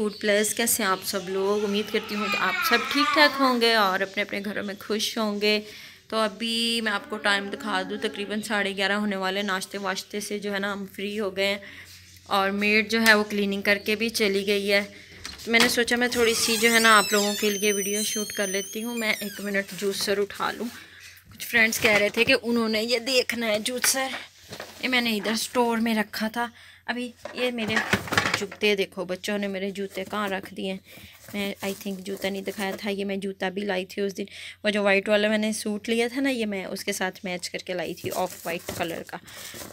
Food plus. कैसे हैं आप सब लोग? उम्मीद करती हूँ कि आप सब ठीक ठाक होंगे और अपने अपने घरों में खुश होंगे। तो अभी मैं आपको टाइम दिखा दूँ, तकरीबन 11:30 होने वाले। नाश्ते वाश्ते से जो है ना हम फ्री हो गए हैं और मेड जो है वो क्लीनिंग करके भी चली गई है। तो मैंने सोचा मैं थोड़ी सी जो है ना आप लोगों के लिए वीडियो शूट कर लेती हूँ। मैं 1 मिनट जूसर उठा लूँ। कुछ फ्रेंड्स कह रहे थे कि उन्होंने ये देखना है जूसर। ये मैंने इधर स्टोर में रखा था। अभी ये मेरे जूते देखो, बच्चों ने मेरे जूते कहाँ रख दिए। मैं आई थिंक जूता नहीं दिखाया था, ये मैं जूता भी लाई थी उस दिन। वो जो वाइट वाला मैंने सूट लिया था ना, ये मैं उसके साथ मैच करके लाई थी, ऑफ वाइट कलर का।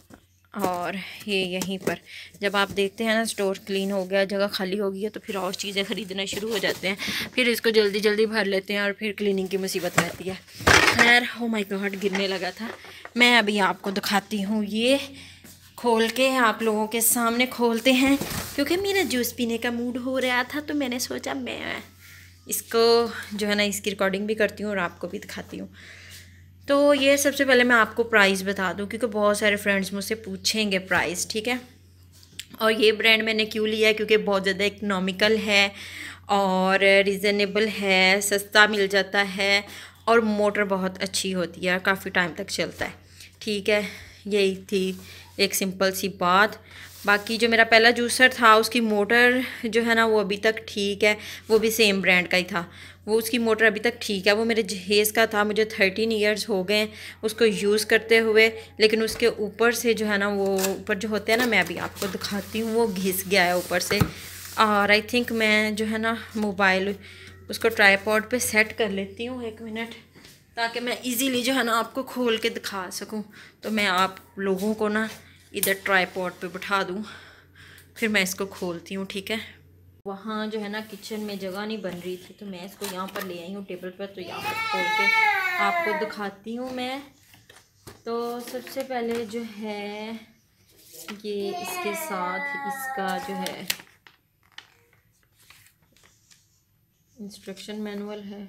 और ये यहीं पर जब आप देखते हैं ना स्टोर क्लीन हो गया, जगह खाली हो गई है, तो फिर और चीज़ें ख़रीदना शुरू हो जाते हैं। फिर इसको जल्दी जल्दी भर लेते हैं और फिर क्लीनिंग की मुसीबत रहती है। खैर, ओ माय गॉड, गिरने लगा था। मैं अभी आपको दिखाती हूँ, ये खोल के आप लोगों के सामने खोलते हैं, क्योंकि मेरा जूस पीने का मूड हो रहा था। तो मैंने सोचा मैं इसको जो है ना इसकी रिकॉर्डिंग भी करती हूँ और आपको भी दिखाती हूँ। तो ये सबसे पहले मैं आपको प्राइस बता दूँ, क्योंकि बहुत सारे फ्रेंड्स मुझसे पूछेंगे प्राइस, ठीक है। और ये ब्रांड मैंने क्यों लिया है, क्योंकि बहुत ज़्यादा इकनॉमिकल है और रिज़नेबल है, सस्ता मिल जाता है और मोटर बहुत अच्छी होती है, काफ़ी टाइम तक चलता है, ठीक है। यही थी एक सिंपल सी बात। बाकी जो मेरा पहला जूसर था उसकी मोटर जो है ना वो अभी तक ठीक है, वो भी सेम ब्रांड का ही था। वो उसकी मोटर अभी तक ठीक है। वो मेरे जहेज़ का था, मुझे 13 ईयर्स हो गए उसको यूज़ करते हुए। लेकिन उसके ऊपर से जो है ना वो ऊपर जो होते हैं ना, मैं अभी आपको दिखाती हूँ, वो घिस गया है ऊपर से। और आई थिंक मैं जो है ना मोबाइल उसको ट्राईपॉड पे सेट कर लेती हूँ 1 मिनट, ताकि मैं इजीली जो है ना आपको खोल के दिखा सकूं। तो मैं आप लोगों को ना इधर ट्राईपॉड पे बिठा दूं, फिर मैं इसको खोलती हूँ, ठीक है। वहाँ जो है ना किचन में जगह नहीं बन रही थी, तो मैं इसको यहाँ पर ले आई हूँ टेबल पर। तो यहाँ पर खोल के आपको दिखाती हूँ मैं। तो सबसे पहले जो है ये इसके साथ इसका जो है इंस्ट्रक्शन मैनुअल है,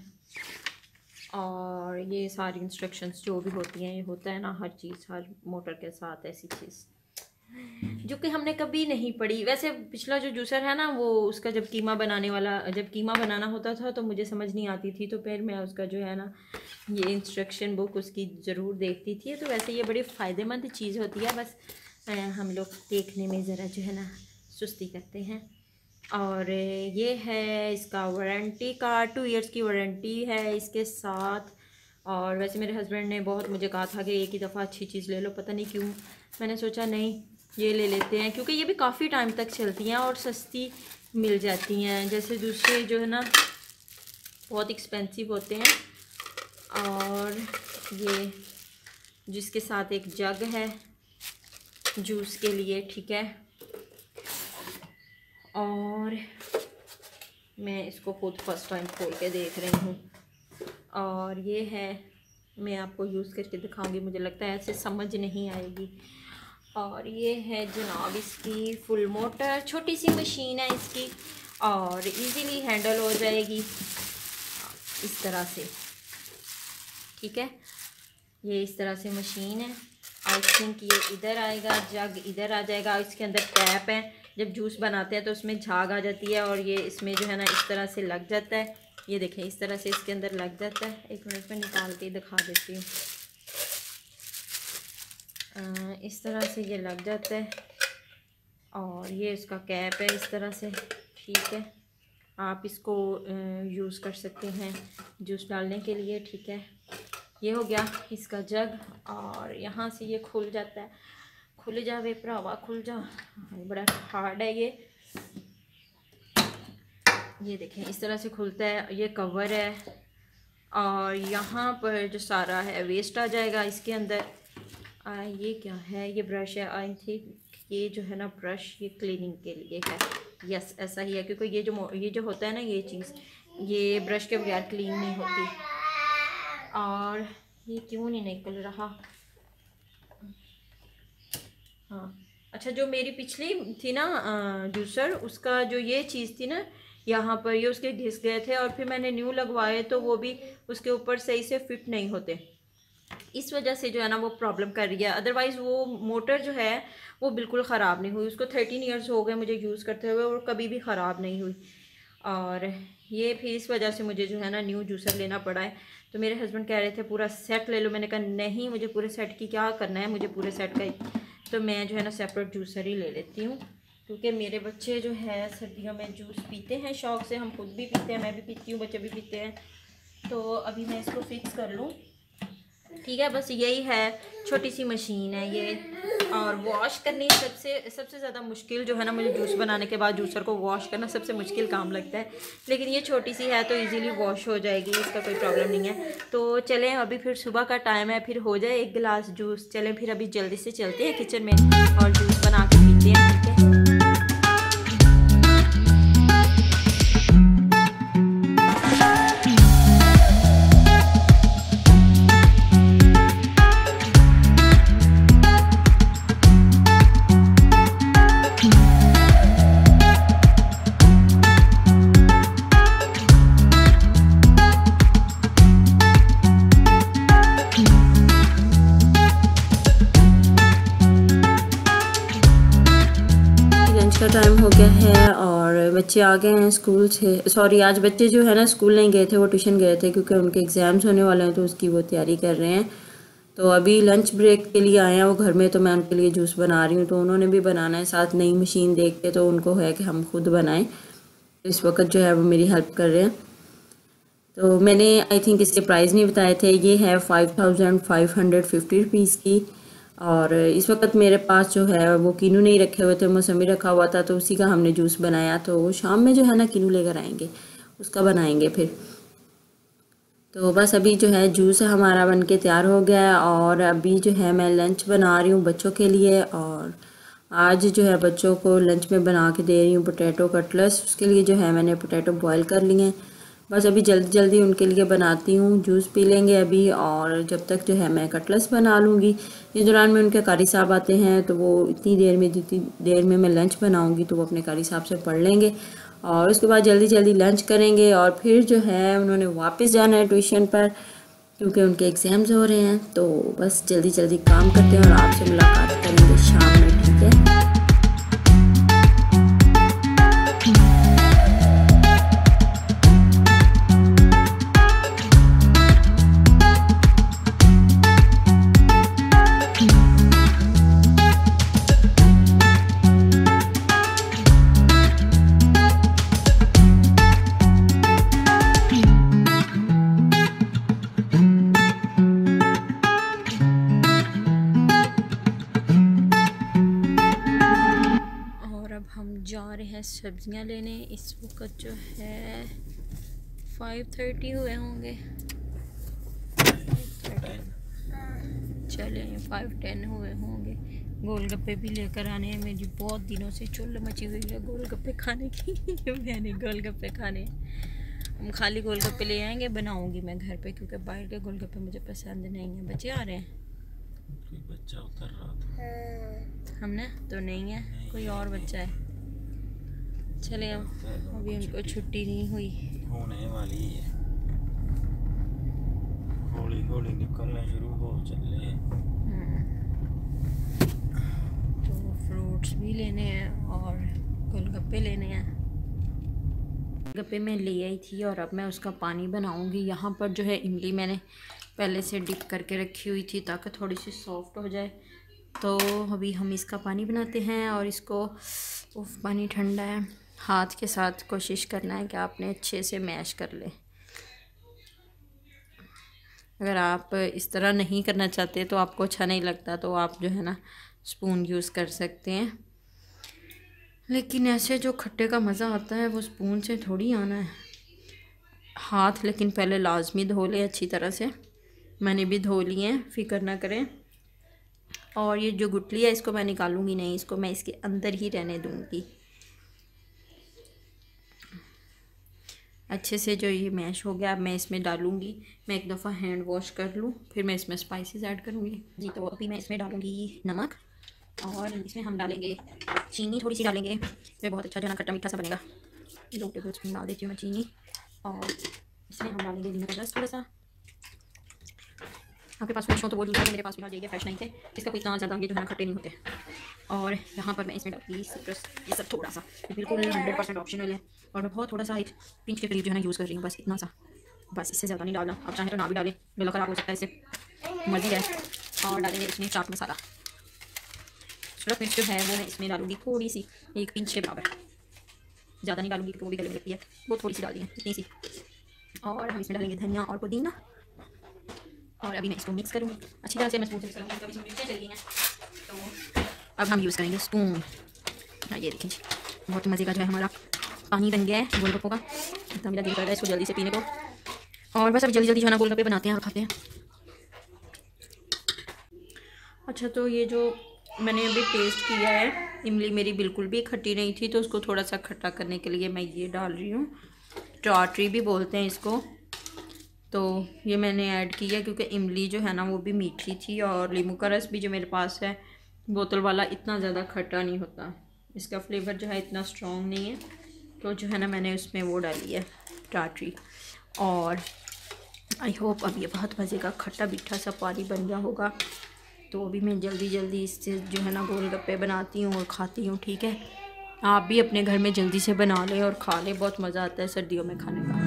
और ये सारी इंस्ट्रक्शंस जो भी होती हैं, ये होता है ना हर चीज़, हर मोटर के साथ ऐसी चीज़ जो कि हमने कभी नहीं पढ़ी। वैसे पिछला जो जूसर है ना वो उसका जब कीमा बनाने वाला, जब कीमा बनाना होता था तो मुझे समझ नहीं आती थी, तो फिर मैं उसका जो है ना ये इंस्ट्रक्शन बुक उसकी ज़रूर देखती थी। तो वैसे ये बड़ी फ़ायदेमंद चीज़ होती है, बस हम लोग देखने में ज़रा जो है ना सुस्ती करते हैं। और ये है इसका वारंटी कार्ड, 2 इयर्स की वारंटी है इसके साथ। और वैसे मेरे हस्बैंड ने बहुत मुझे कहा था कि एक ही दफ़ा अच्छी चीज़ ले लो, पता नहीं क्यों मैंने सोचा नहीं ये ले लेते हैं, क्योंकि ये भी काफ़ी टाइम तक चलती हैं और सस्ती मिल जाती हैं। जैसे दूसरे जो है ना बहुत एक्सपेंसिव होते हैं। और ये जिसके साथ एक जग है जूस के लिए, ठीक है। और मैं इसको खुद फर्स्ट टाइम खोल के देख रही हूँ। और ये है, मैं आपको यूज़ करके दिखाऊंगी, मुझे लगता है ऐसे समझ नहीं आएगी। और ये है जनाब इसकी फुल मोटर, छोटी सी मशीन है इसकी और इजीली हैंडल हो जाएगी इस तरह से, ठीक है। ये इस तरह से मशीन है। आई थिंक ये इधर आएगा, जग इधर आ जाएगा। इसके अंदर कैप है, जब जूस बनाते हैं तो उसमें झाग आ जाती है और ये इसमें जो है ना इस तरह से लग जाता है। ये देखें इस तरह से इसके अंदर लग जाता है। 1 मिनट में निकाल के दिखा देती हूँ। इस तरह से ये लग जाता है और ये इसका कैप है इस तरह से, ठीक है। आप इसको यूज़ कर सकते हैं जूस डालने के लिए, ठीक है। ये हो गया इसका जग। और यहाँ से ये खुल जाता है। खुल जावे भरावा खुल जा, बड़ा हार्ड है ये देखें इस तरह से खुलता है। ये कवर है और यहाँ पर जो सारा है वेस्ट आ जाएगा इसके अंदर। ये क्या है, ये ब्रश है। आई थिंक ये जो है ना ब्रश ये क्लीनिंग के लिए है। यस ऐसा ही है, क्योंकि ये जो होता है ना ये चीज़, ये ब्रश के बगैर क्लीन नहीं होती। और ये क्यों नहीं निकल रहा? हाँ अच्छा, जो मेरी पिछली थी ना जूसर, उसका जो ये चीज़ थी ना यहाँ पर, ये उसके घिस गए थे और फिर मैंने न्यू लगवाए तो वो भी उसके ऊपर सही से फिट नहीं होते। इस वजह से जो है ना वो प्रॉब्लम कर रही है। अदरवाइज़ वो मोटर जो है वो बिल्कुल ख़राब नहीं हुई, उसको 13 ईयर्स हो गए मुझे यूज़ करते हुए और कभी भी ख़राब नहीं हुई। और ये फिर इस वजह से मुझे जो है ना न्यू जूसर लेना पड़ा है। तो मेरे हस्बैंड कह रहे थे पूरा सेट ले लो, मैंने कहा नहीं, मुझे पूरे सेट की क्या करना है, मुझे पूरे सेट का ही, तो मैं जो है ना सेपरेट जूसर ही ले लेती हूँ। क्योंकि मेरे बच्चे जो है सर्दियों में जूस पीते हैं शौक़ से, हम खुद भी पीते हैं, मैं भी पीती हूँ, बच्चे भी पीते हैं। तो अभी मैं इसको फिक्स कर लूँ, ठीक है। बस यही है, छोटी सी मशीन है ये। और वॉश करनी सबसे ज़्यादा मुश्किल जो है ना, मुझे जूस बनाने के बाद जूसर को वॉश करना सबसे मुश्किल काम लगता है। लेकिन ये छोटी सी है तो इजीली वॉश हो जाएगी, इसका कोई प्रॉब्लम नहीं है। तो चलें, अभी फिर सुबह का टाइम है, फिर हो जाए एक गिलास जूस। चलें फिर अभी जल्दी से चलते हैं किचन में और जूस बना के पीते हैं, ठीक है। का टाइम हो गया है और बच्चे आ गए हैं स्कूल से। सॉरी, आज बच्चे जो है ना स्कूल नहीं गए थे, वो ट्यूशन गए थे क्योंकि उनके एग्ज़ाम्स होने वाले हैं, तो उसकी वो तैयारी कर रहे हैं। तो अभी लंच ब्रेक के लिए आए हैं वो घर में, तो मैं उनके लिए जूस बना रही हूँ। तो उन्होंने भी बनाना है, साथ नई मशीन देख के तो उनको है कि हम खुद बनाएं। तो इस वक्त जो है वो मेरी हेल्प कर रहे हैं। तो मैंने आई थिंक इसके प्राइस नहीं बताए थे, ये है 5550 रुपीज़ की। और इस वक्त मेरे पास जो है वो किनू नहीं रखे हुए थे, मौसमी रखा हुआ था, तो उसी का हमने जूस बनाया। तो शाम में जो है ना किनू लेकर आएंगे, उसका बनाएंगे फिर। तो बस अभी जो है जूस हमारा बन के तैयार हो गया है और अभी जो है मैं लंच बना रही हूँ बच्चों के लिए। और आज जो है बच्चों को लंच में बना के दे रही हूँ पोटैटो कटलेट्स। उसके लिए जो है मैंने पोटैटो बॉयल कर लिए हैं, बस अभी जल्दी जल्दी उनके लिए बनाती हूँ। जूस पी लेंगे अभी और जब तक जो है मैं कटलेट्स बना लूँगी। इस दौरान में उनके कारी साहब आते हैं, तो वो जितनी देर में मैं लंच बनाऊँगी तो वो अपने कारी साहब से पढ़ लेंगे और उसके बाद जल्दी जल्दी लंच करेंगे। और फिर जो है उन्होंने वापस जाना है ट्यूशन पर क्योंकि उनके एग्ज़ाम्स हो रहे हैं। तो बस जल्दी जल्दी काम करते हैं और आपसे मुलाकात करेंगे शाम में, ठीक है। जा रहे हैं सब्जियां लेने। इस वक्त जो है 5:30 हुए होंगे, चले 5:10 हुए होंगे। गोलगप्पे भी लेकर आने हैं, मेरी बहुत दिनों से चुल्ल मची हुई है गोलगप्पे खाने की। मैंने गोलगप्पे खाने, हम खाली गोलगप्पे ले आएंगे, बनाऊंगी मैं घर पे क्योंकि बाहर के गोलगप्पे मुझे पसंद नहीं है। बच्चे आ रहे हैं, बच्चा उतर रहा था, हमने तो नहीं है, कोई और बच्चा है। चले अभी उनको छुट्टी नहीं हुई, होने वाली है, हौली हौली निकलना शुरू हो चले। तो फ्रूट्स भी लेने हैं और गोलगप्पे लेने हैं। गोलगप्पे मैं ले आई थी और अब मैं उसका पानी बनाऊंगी। यहाँ पर जो है इमली मैंने पहले से डिप करके रखी हुई थी ताकि थोड़ी सी सॉफ्ट हो जाए। तो अभी हम इसका पानी बनाते हैं और इसको, पानी ठंडा है, हाथ के साथ कोशिश करना है कि आपने अच्छे से मैश कर ले। अगर आप इस तरह नहीं करना चाहते तो आपको अच्छा नहीं लगता तो आप जो है ना स्पून यूज़ कर सकते हैं, लेकिन ऐसे जो खट्टे का मज़ा आता है वो स्पून से थोड़ी आना है। हाथ लेकिन पहले लाजमी धो लें अच्छी तरह से, मैंने भी धो लिए हैं, फिक्र ना करें। और ये जो गुठली है इसको मैं निकालूंगी नहीं, इसको मैं इसके अंदर ही रहने दूंगी। अच्छे से जो ये मैश हो गया, अब मैं इसमें डालूंगी, मैं एक दफ़ा हैंड वॉश कर लूँ, फिर मैं इसमें स्पाइसेस ऐड करूँगी जी। तो अभी मैं इसमें डालूँगी नमक और इसमें हम डालेंगे चीनी, थोड़ी सी डालेंगे, ये बहुत अच्छा जो ना खट्टा मीठा सा बनेगा। 2 टेबल स्पून डाल देती हूँ मैं चीनी। और इसमें हम डालेंगे नींबू का रस थोड़ा सा, आपके पास फ्रेश हो तो वो दूसरा, मेरे पास भी जाइए फ्रेश नहीं थे, इसका कोई इतना ज़्यादा ये जो है खट्टे नहीं होते। और यहाँ पर मैं इसमें डालूंगी सिट्रस, ये सब थोड़ा सा, बिल्कुल 100% ऑप्शनल है। और मैं बहुत थोड़ा सा 1 पिंच के करीब जो है ना यूज़ कर रही हूँ, बस इतना सा, बस इससे ज़्यादा नहीं डालना। आप चाहें तो ना भी डालें, गला खराब हो सकता है इससे, मर्जी है। और डालेंगे इसमें चाट मसाला, सूरत मिर्च जो है वो मैं इसमें डालूंगी थोड़ी सी, 1 पिंच के बराबर, ज़्यादा नहीं डालूंगी क्योंकि वो भी गले में लगती है, वो थोड़ी सी डाल दी है, इतनी सी। और हम इसमें डालेंगे धनिया और पुदीना, और अभी मैं इसको मिक्स करूँगी अच्छी तरह से। मैं स्पून से मिक्स करूँगी, कभी इसमें मिर्चें चली हैं। तो अब हम यूज़ करेंगे स्पून। ये देखिए बहुत मज़े का जो है हमारा पानी बन गया है गोलगप्पों का। इतना मेरा दिल कर रहा है इसको जल्दी से पीने को। और बस अब जल्दी जल्दी जो है ना गोलगप्पे बनाते हैं और खाते हैं। अच्छा, तो ये जो मैंने अभी टेस्ट किया है, इमली मेरी बिल्कुल भी खट्टी नहीं थी, तो उसको थोड़ा सा खट्टा करने के लिए मैं ये डाल रही हूँ, टाटरी भी बोलते हैं इसको। तो ये मैंने ऐड किया क्योंकि इमली जो है ना वो भी मीठी थी, और नींबू का रस भी जो मेरे पास है बोतल वाला इतना ज़्यादा खट्टा नहीं होता, इसका फ्लेवर जो है इतना स्ट्रॉन्ग नहीं है। तो जो है ना मैंने उसमें वो डाली है टाटरी। और आई होप अब ये बहुत मज़े का खट्टा मीठा सा पानी बन गया होगा। तो अभी मैं जल्दी जल्दी इससे जो है ना गोलगप्पे बनाती हूँ और खाती हूँ, ठीक है। आप भी अपने घर में जल्दी से बना लें और खा लें, बहुत मज़ा आता है सर्दियों में खाने का।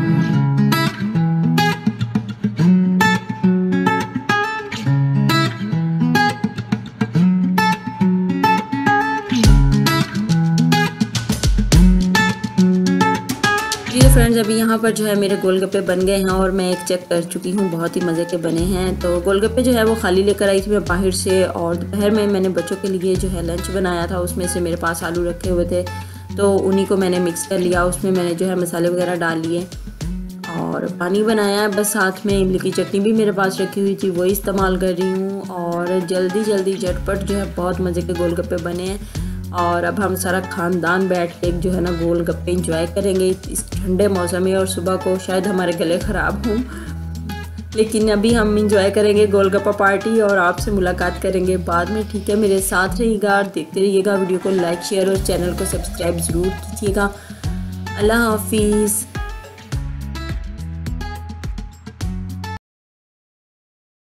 फ्रेंड्स, अभी यहाँ पर जो है मेरे गोलगप्पे बन गए हैं और मैं एक चेक कर चुकी हूँ, बहुत ही मज़े के बने हैं। तो गोलगप्पे जो है वो खाली लेकर आई थी मैं बाहर से, और दोपहर में मैंने बच्चों के लिए जो है लंच बनाया था, उसमें से मेरे पास आलू रखे हुए थे, तो उन्हीं को मैंने मिक्स कर लिया। उसमें मैंने जो है मसाले वगैरह डाल लिए और पानी बनाया, बस साथ में इमली की चटनी भी मेरे पास रखी हुई थी, वही इस्तेमाल कर रही हूँ। और जल्दी जल्दी झटपट जो है बहुत मज़े के गोलगप्पे बने हैं। और अब हम सारा ख़ानदान बैठ के जो है ना गोलगप्पे इंजॉय करेंगे इस ठंडे मौसम में। और सुबह को शायद हमारे गले ख़राब हों, लेकिन अभी हम इंजॉय करेंगे गोलगप्पा पार्टी और आपसे मुलाकात करेंगे बाद में, ठीक है। मेरे साथ रहिएगा, देखते रहिएगा, वीडियो को लाइक शेयर और चैनल को सब्सक्राइब ज़रूर कीजिएगा। अल्लाह हाफिज़।